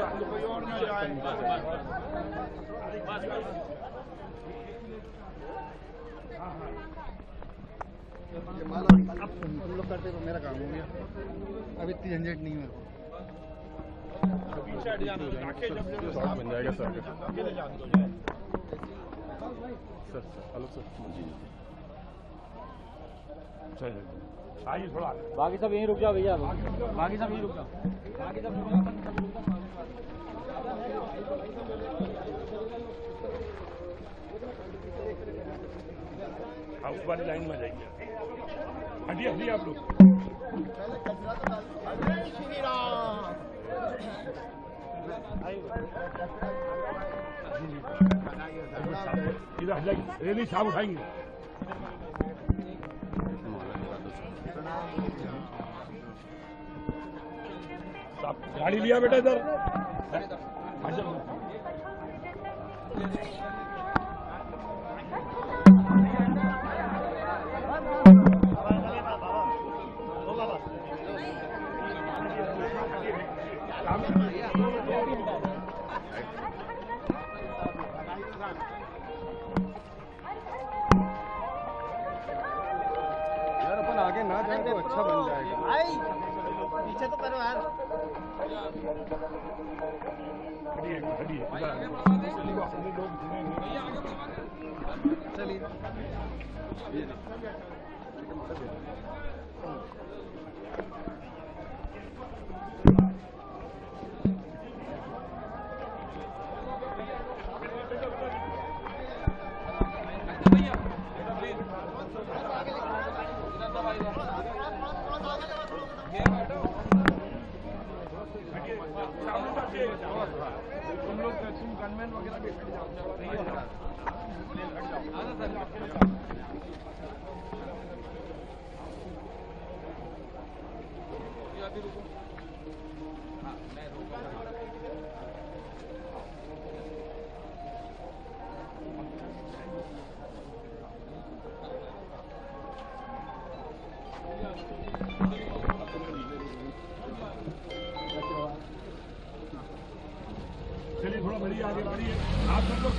अब तुम लोग करते तो मेरा काम हो गया। अब इतनी झंझट नहीं है। बन जाएगा sir. Sir hello sir ji. आइए थोड़ा बाकी सब यहीं रुक जाओ भैया, बाकी सब यहीं रुक जाओ, बाकी सब उस वाली लाइन में जाइए। हटिए हटिए आप लोग। इधर हट जाइए, रेली साहब उठाएंगे। गाड़ी लिया बेटा इधर। यार अपन आगे ना जाए तो अच्छा बन जाएगा। पीछे तो करो यार। चलिए तुम लोग गनमैन वगैरह भी चलिए थोड़ा बढ़िए आगे बढ़िए। आप सब लोग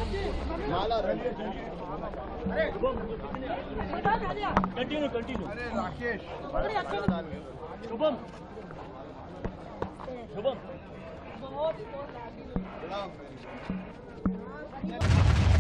कंटिन्यू कंटिन्यू। अरे राकेश शुभम शुभम